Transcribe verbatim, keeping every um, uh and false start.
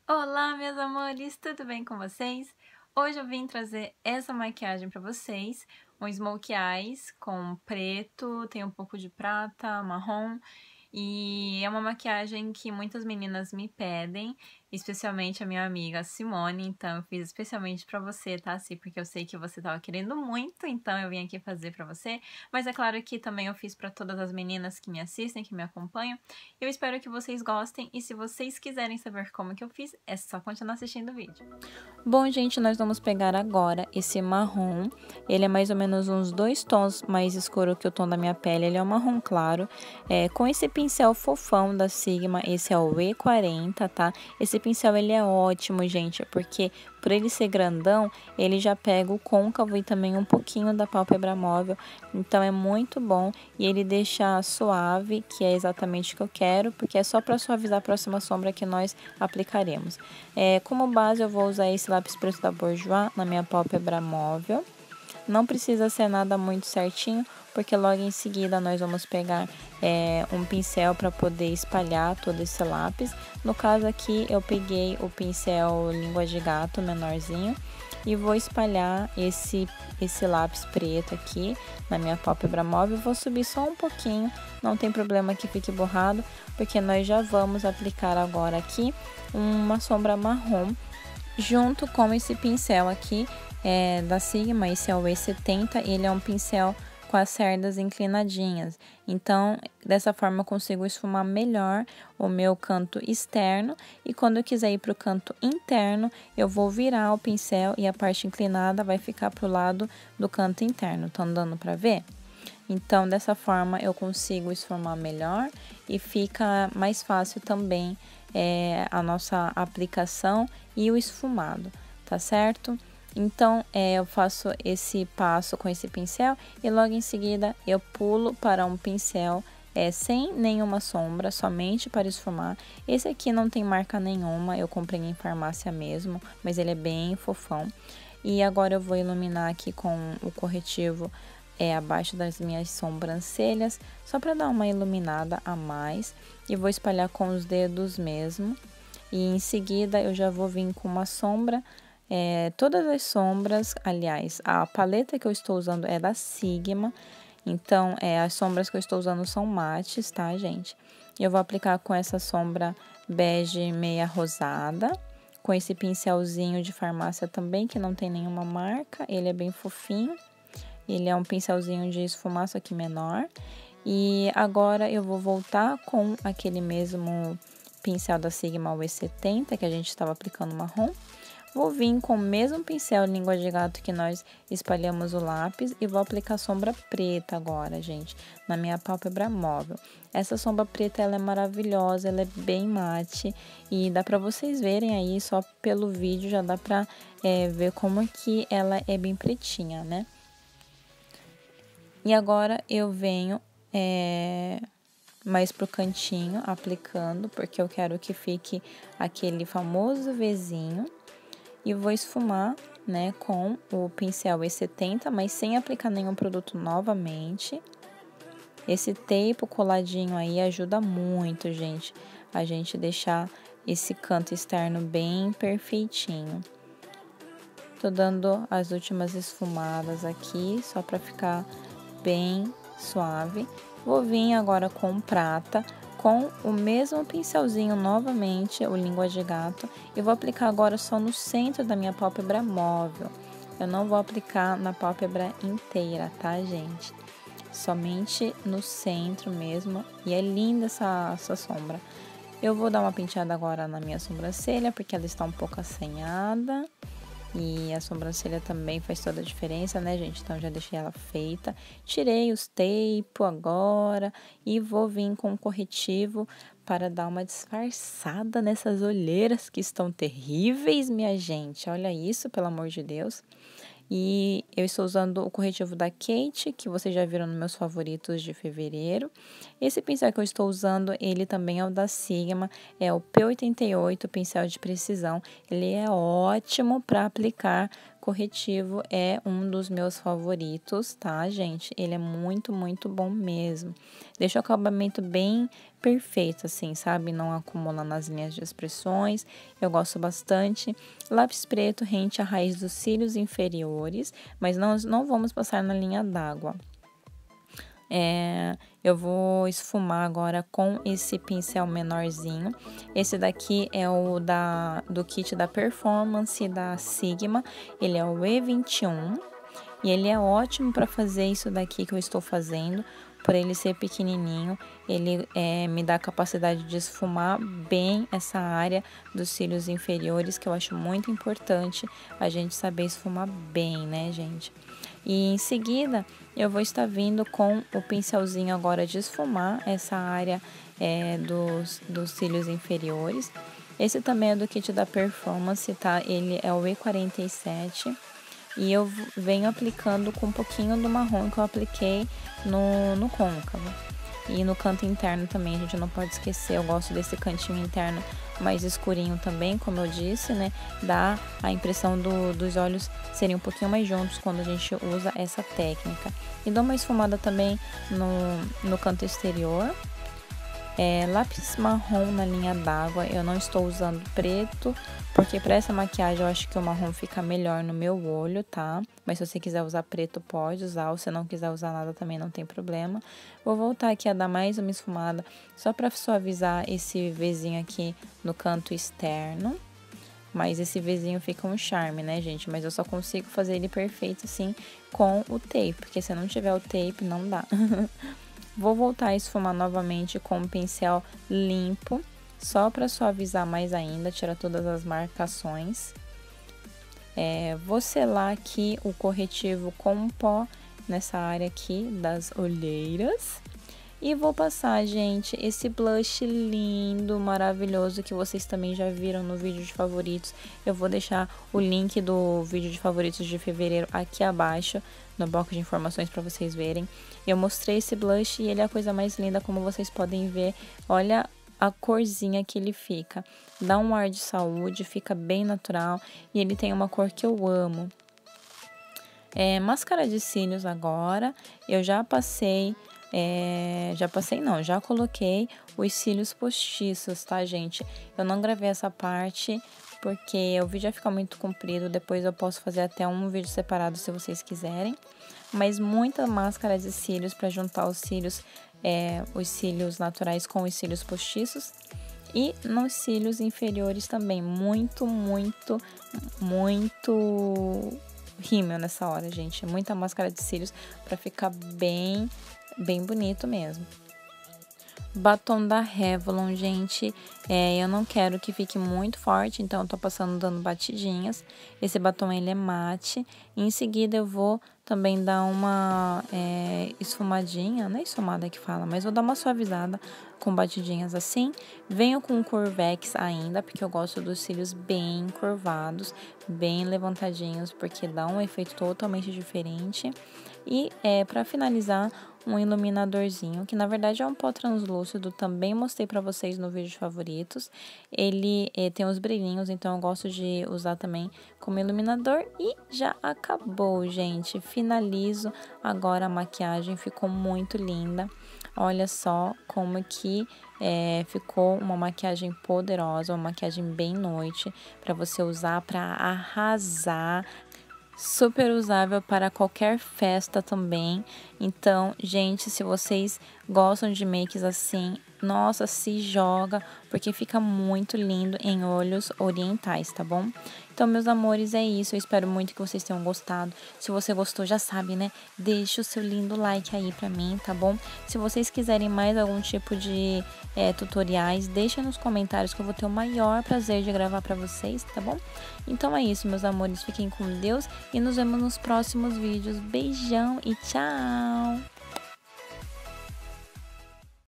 Olá, meus amores, tudo bem com vocês? Hoje eu vim trazer essa maquiagem pra vocês, um smokey eyes com preto, tem um pouco de prata, marrom, e é uma maquiagem que muitas meninas me pedem, especialmente a minha amiga Simone, então eu fiz especialmente pra você, tá, Si? Porque eu sei que você tava querendo muito, então eu vim aqui fazer pra você, mas é claro que também eu fiz pra todas as meninas que me assistem, que me acompanham. Eu espero que vocês gostem e se vocês quiserem saber como que eu fiz, é só continuar assistindo o vídeo. Bom, gente, nós vamos pegar agora esse marrom. Ele é mais ou menos uns dois tons mais escuro que o tom da minha pele. Ele é um marrom claro. É, com esse pincel fofão da Sigma, esse é o E quarenta, tá? Esse pincel, ele é ótimo, gente, porque por ele ser grandão, ele já pega o côncavo e também um pouquinho da pálpebra móvel. Então, é muito bom e ele deixa suave, que é exatamente o que eu quero, porque é só para suavizar a próxima sombra que nós aplicaremos. É, como base, eu vou usar esse lápis preto da Bourjois na minha pálpebra móvel. Não precisa ser nada muito certinho, porque logo em seguida nós vamos pegar é, um pincel para poder espalhar todo esse lápis. No caso aqui, eu peguei o pincel língua de gato menorzinho e vou espalhar esse, esse lápis preto aqui na minha pálpebra móvel. Vou subir só um pouquinho, não tem problema que fique borrado, porque nós já vamos aplicar agora aqui uma sombra marrom junto com esse pincel aqui é, da Sigma. Esse é o E setenta, ele é um pincel com as cerdas inclinadinhas, então dessa forma eu consigo esfumar melhor o meu canto externo, e quando eu quiser ir para o canto interno, eu vou virar o pincel e a parte inclinada vai ficar para o lado do canto interno. Tá dando para ver? Então, dessa forma eu consigo esfumar melhor e fica mais fácil também é, a nossa aplicação e o esfumado, tá certo? Então, é, eu faço esse passo com esse pincel e logo em seguida eu pulo para um pincel é, sem nenhuma sombra, somente para esfumar. Esse aqui não tem marca nenhuma, eu comprei em farmácia mesmo, mas ele é bem fofão. E agora eu vou iluminar aqui com o corretivo é, abaixo das minhas sobrancelhas, só para dar uma iluminada a mais. E vou espalhar com os dedos mesmo. E em seguida eu já vou vir com uma sombra. É, todas as sombras, aliás, a paleta que eu estou usando é da Sigma, então é, as sombras que eu estou usando são mates, tá, gente? Eu vou aplicar com essa sombra bege meia rosada, com esse pincelzinho de farmácia também, que não tem nenhuma marca, ele é bem fofinho, ele é um pincelzinho de esfumar, só que menor. E agora eu vou voltar com aquele mesmo pincel da Sigma, o E setenta, que a gente estava aplicando marrom. Vou vir com o mesmo pincel língua de gato que nós espalhamos o lápis e vou aplicar sombra preta agora, gente, na minha pálpebra móvel. Essa sombra preta, ela é maravilhosa, ela é bem mate e dá pra vocês verem aí, só pelo vídeo já dá pra é, ver como que ela é bem pretinha, né? E agora eu venho é, mais pro cantinho aplicando, porque eu quero que fique aquele famoso Vzinho. E vou esfumar, né, com o pincel E setenta, mas sem aplicar nenhum produto novamente. Esse tape coladinho aí ajuda muito, gente, a gente deixar esse canto externo bem perfeitinho. Tô dando as últimas esfumadas aqui, só pra ficar bem suave. Vou vir agora com prata, com o mesmo pincelzinho novamente, o língua de gato, e vou aplicar agora só no centro da minha pálpebra móvel. Eu não vou aplicar na pálpebra inteira, tá, gente? Somente no centro mesmo, e é linda essa, essa sombra. Eu vou dar uma penteada agora na minha sobrancelha, porque ela está um pouco assanhada. E a sobrancelha também faz toda a diferença, né, gente? Então, já deixei ela feita. Tirei os tape agora e vou vir com um corretivo para dar uma disfarçada nessas olheiras que estão terríveis, minha gente. Olha isso, pelo amor de Deus. E eu estou usando o corretivo da Kate, que vocês já viram nos meus favoritos de fevereiro. Esse pincel que eu estou usando, ele também é o da Sigma, é o P oitenta e oito, pincel de precisão. Ele é ótimo para aplicar corretivo, é um dos meus favoritos, tá, gente? Ele é muito, muito bom mesmo. Deixa o acabamento bem perfeito, assim, sabe? Não acumula nas linhas de expressões, eu gosto bastante. Lápis preto rente a raiz dos cílios inferiores, mas não, não vamos passar na linha d'água. É, eu vou esfumar agora com esse pincel menorzinho. Esse daqui é o da, do kit da Performance da Sigma. Ele é o E vinte e um e ele é ótimo para fazer isso daqui que eu estou fazendo. Por ele ser pequenininho, ele é, me dá a capacidade de esfumar bem essa área dos cílios inferiores, que eu acho muito importante a gente saber esfumar bem, né, gente? E em seguida, eu vou estar vindo com o pincelzinho agora de esfumar essa área é, dos, dos cílios inferiores. Esse também é do kit da Performance, tá? Ele é o E quarenta e sete. E eu venho aplicando com um pouquinho do marrom que eu apliquei no, no côncavo. E no canto interno também, a gente não pode esquecer, eu gosto desse cantinho interno mais escurinho também, como eu disse, né? Dá a impressão do, dos olhos serem um pouquinho mais juntos quando a gente usa essa técnica. E dou uma esfumada também no, no canto exterior. É, lápis marrom na linha d'água, eu não estou usando preto, porque para essa maquiagem eu acho que o marrom fica melhor no meu olho, tá? Mas se você quiser usar preto, pode usar, ou se não quiser usar nada também não tem problema. Vou voltar aqui a dar mais uma esfumada, só para suavizar esse Vzinho aqui no canto externo. Mas esse Vzinho fica um charme, né, gente? Mas eu só consigo fazer ele perfeito, assim, com o tape, porque se não tiver o tape, não dá. Vou voltar a esfumar novamente com um pincel limpo, só para suavizar mais ainda, tirar todas as marcações. É, vou selar aqui o corretivo com pó nessa área aqui das olheiras. E vou passar, gente, esse blush lindo, maravilhoso, que vocês também já viram no vídeo de favoritos. Eu vou deixar o link do vídeo de favoritos de fevereiro aqui abaixo, no bloco de informações para vocês verem. Eu mostrei esse blush e ele é a coisa mais linda, como vocês podem ver. Olha a corzinha que ele fica. Dá um ar de saúde, fica bem natural e ele tem uma cor que eu amo. É, máscara de cílios agora, eu já passei... É, já passei não, já coloquei os cílios postiços, tá, gente? Eu não gravei essa parte porque o vídeo vai ficar muito comprido, depois eu posso fazer até um vídeo separado se vocês quiserem. Mas muita máscara de cílios para juntar os cílios, é, os cílios naturais com os cílios postiços. E nos cílios inferiores também, muito, muito, muito rímel nessa hora, gente. Muita máscara de cílios para ficar bem... bem bonito mesmo. Batom da Revlon, gente, é, eu não quero que fique muito forte, então eu tô passando dando batidinhas. Esse batom, ele é mate. E em seguida eu vou também dar uma é, esfumadinha, não é esfumada que fala, mas vou dar uma suavizada com batidinhas assim. Venho com Curvex ainda, porque eu gosto dos cílios bem curvados, bem levantadinhos, porque dá um efeito totalmente diferente. E é, para finalizar, um iluminadorzinho, que na verdade é um pó translúcido, também mostrei para vocês no vídeo de favoritos. Ele é, tem os brilhinhos, então eu gosto de usar também como iluminador. E já acabou, gente. Finalizo agora a maquiagem, ficou muito linda. Olha só como que é, ficou uma maquiagem poderosa, uma maquiagem bem noite, para você usar para arrasar. Super usável para qualquer festa também. Então, gente, se vocês gostam de makes assim, nossa, se joga, porque fica muito lindo em olhos orientais, tá bom? Então, meus amores, é isso. Eu espero muito que vocês tenham gostado. Se você gostou, já sabe, né? Deixa o seu lindo like aí pra mim, tá bom? Se vocês quiserem mais algum tipo de é, tutoriais, deixa nos comentários que eu vou ter o maior prazer de gravar pra vocês, tá bom? Então é isso, meus amores. Fiquem com Deus e nos vemos nos próximos vídeos. Beijão e tchau!